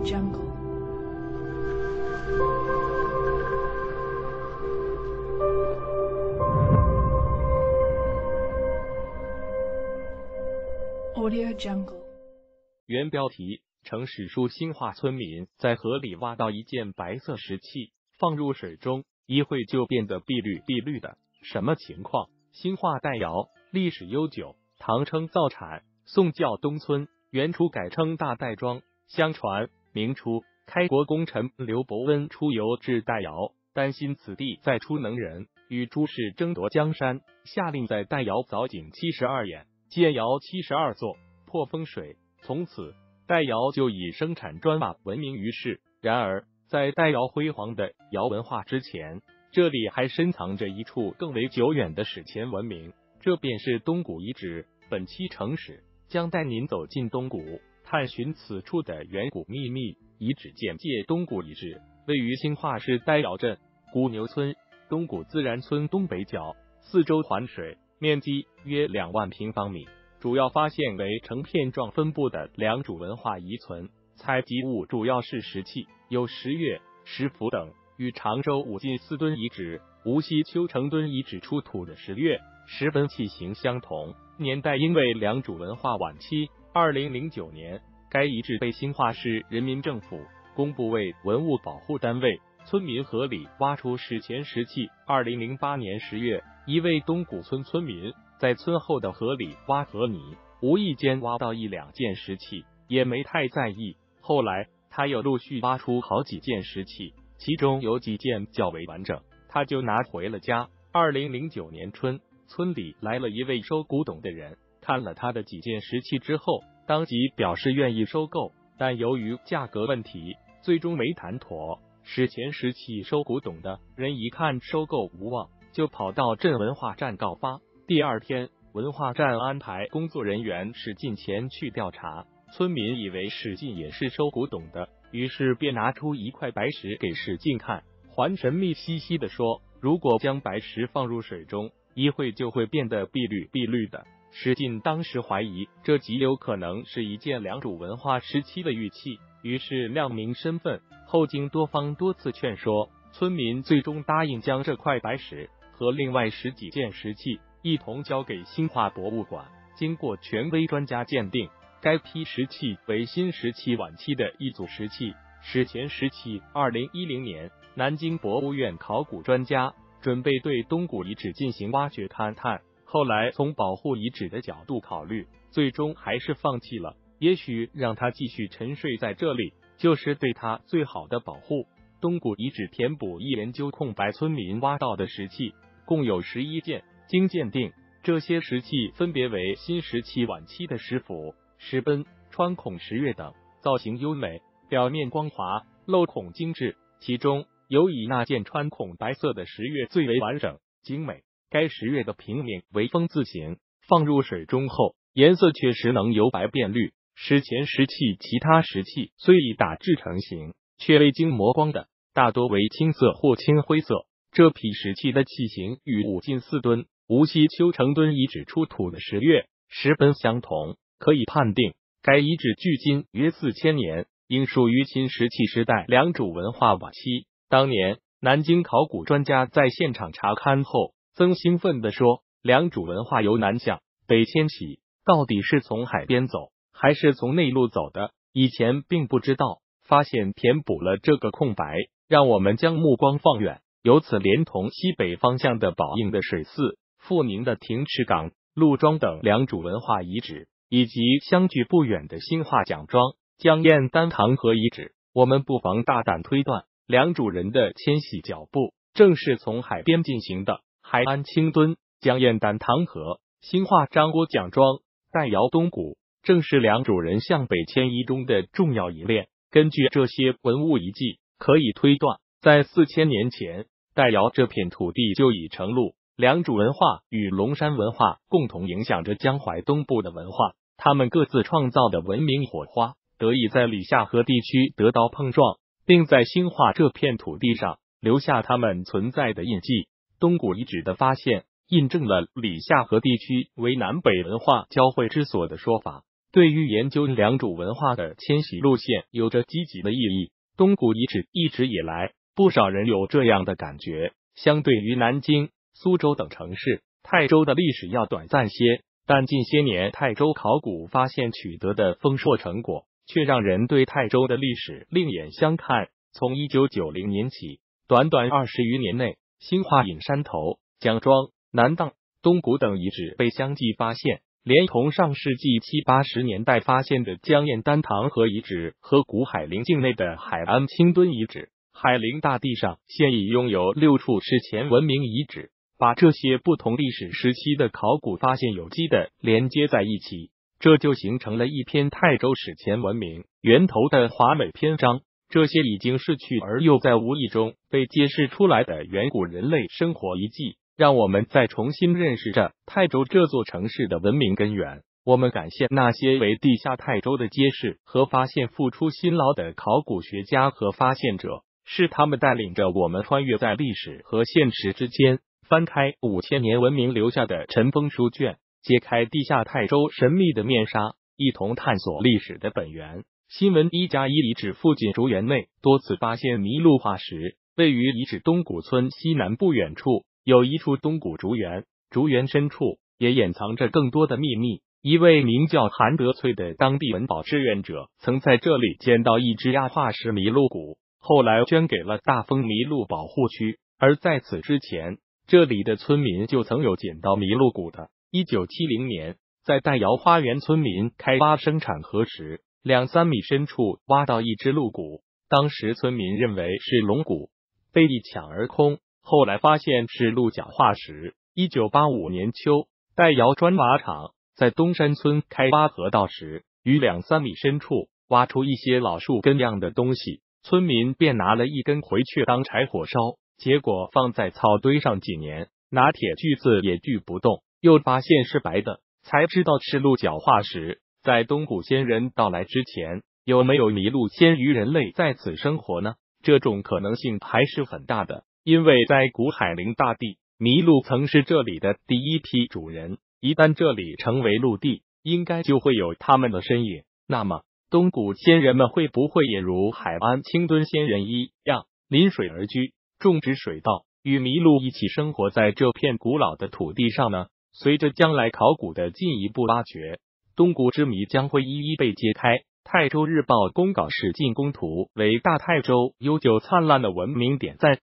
Jungle. Audio Jungle. 原标题：城史书兴化村民在河里挖到一件白色石器，放入水中，一会就变得碧绿的，什么情况？兴化代窑历史悠久，唐称造产，宋叫东村，元初改称大代庄。相传明初开国功臣刘伯温出游至代窑，担心此地再出能人，与诸氏争夺江山，下令在代窑凿井72眼，建窑72座，破风水。从此代窑就以生产砖瓦闻名于世。然而在代窑辉煌的窑文化之前，这里还深藏着一处更为久远的史前文明，这便是东谷遗址。本期城史将带您走进东谷，探寻此处的远古秘密。遗址简介：东谷遗址位于兴化市代窑镇古牛村东谷自然村东北角，四周环水，面积约2万平方米。主要发现为成片状分布的良渚文化遗存，采集物主要是石器，有石钺、石斧等，与常州武进4墩遗址、无锡丘城墩遗址出土的石钺、石奔器型相同，年代应为良渚文化晚期。2009年，该遗址被兴化市人民政府公布为文物保护单位，村民河里挖出史前石器。2008年10月，一位东谷村村民在村后的河里挖河泥，无意间挖到1-2件石器，也没太在意。后来他又陆续挖出好几件石器，其中有几件较为完整，他就拿回了家。2009年春，村里来了一位收古董的人，看了他的几件石器之后，当即表示愿意收购，但由于价格问题，最终没谈妥。史前石器收古董的人一看收购无望，就跑到镇文化站告发。第二天，文化站安排工作人员史进前去调查，村民以为史进也是收古董的，于是便拿出一块白石给史进看，还神秘兮兮地说，如果将白石放入水中，一会就会变得碧绿的。史进当时怀疑这极有可能是一件良渚文化时期的玉器，于是亮明身份。后经多方多次劝说，村民最终答应将这块白石和另外10几件石器一同交给兴化博物馆。经过权威专家鉴定，该批石器为新石器晚期的一组石器，史前石器。2010年，南京博物院考古专家准备对东谷遗址进行挖掘勘探，后来从保护遗址的角度考虑，最终还是放弃了。也许让它继续沉睡在这里，就是对它最好的保护。东谷遗址填补一研究空白，村民挖到的石器共有11件，经鉴定，这些石器分别为新石器晚期的石斧、石奔、穿孔石钺等，造型优美，表面光滑，镂孔精致，其中有以那件穿孔白色的石钺最为完整精美。该石钺的平面为风字形，放入水中后，颜色确实能由白变绿。史前石器其他石器虽已打制成型，却未经磨光的，大多为青色或青灰色。这批石器的器型与武进4墩、无锡丘城墩遗址出土的石钺、石奔相同，可以判定该遗址距今约4000年，应属于新石器时代良渚文化晚期。当年南京考古专家在现场查勘后，曾兴奋地说，良渚文化由南向北迁徙，到底是从海边走还是从内陆走的，以前并不知道，发现填补了这个空白，让我们将目光放远，由此连同西北方向的宝应的水寺、阜宁的亭池岗、陆庄等良渚文化遗址，以及相距不远的兴化蒋庄、江堰丹塘河遗址，我们不妨大胆推断，良渚人的迁徙脚步正是从海边进行的。海安青墩、江堰丹塘河、兴化张郭蒋庄、代窑东谷，正是良渚人向北迁移中的重要一链。根据这些文物遗迹，可以推断，在4000年前，代窑这片土地就已成陆。良渚文化与龙山文化共同影响着江淮东部的文化，他们各自创造的文明火花，得以在里夏河地区得到碰撞，并在兴化这片土地上留下他们存在的印记。东谷遗址的发现印证了里夏河地区为南北文化交汇之所的说法。 对于研究良渚文化的迁徙路线有着积极的意义。东谷遗址一直以来，不少人有这样的感觉，相对于南京、苏州等城市，泰州的历史要短暂些。但近些年泰州考古发现取得的丰硕成果，却让人对泰州的历史另眼相看。从1990年起，短短20余年内，兴化隐山头、蒋庄、南荡、东谷等遗址被相继发现，连同上世纪70、80年代发现的江堰丹塘河遗址和古海陵境内的海安清墩遗址，海陵大地上现已拥有6处史前文明遗址。把这些不同历史时期的考古发现有机的连接在一起，这就形成了一篇泰州史前文明源头的华美篇章。这些已经逝去而又在无意中被揭示出来的远古人类生活遗迹，让我们再重新认识着泰州这座城市的文明根源。我们感谢那些为地下泰州的揭示和发现付出辛劳的考古学家和发现者，是他们带领着我们穿越在历史和现实之间，翻开5000年文明留下的尘封书卷，揭开地下泰州神秘的面纱，一同探索历史的本源。新闻1+1遗址附近竹园内多次发现麋鹿化石，位于遗址东谷村西南不远处有一处东谷竹园，竹园深处也掩藏着更多的秘密。一位名叫韩德翠的当地文保志愿者曾在这里捡到一只亚化石麋鹿骨，后来捐给了大丰麋鹿保护区。而在此之前，这里的村民就曾有捡到麋鹿骨的。1970年，在岱窑花园，村民开挖生产河时，2-3米深处挖到一只鹿骨，当时村民认为是龙骨，被一抢而空，后来发现是鹿角化石。1985年秋，岱窑砖瓦厂在东山村开挖河道时，于2-3米深处挖出一些老树根样的东西，村民便拿了一根回去当柴火烧，结果放在草堆上几年，拿铁锯子也锯不动，又发现是白的，才知道是鹿角化石。在东谷先人到来之前，有没有麋鹿先于人类在此生活呢？这种可能性还是很大的，因为在古海陵大地，麋鹿曾是这里的第一批主人，一旦这里成为陆地，应该就会有他们的身影。那么东谷先人们会不会也如海安清墩先人一样，临水而居，种植水稻，与麋鹿一起生活在这片古老的土地上呢？随着将来考古的进一步挖掘，东谷之谜将会一一被揭开。泰州日报公稿室进攻图为大泰州悠久灿烂的文明点赞。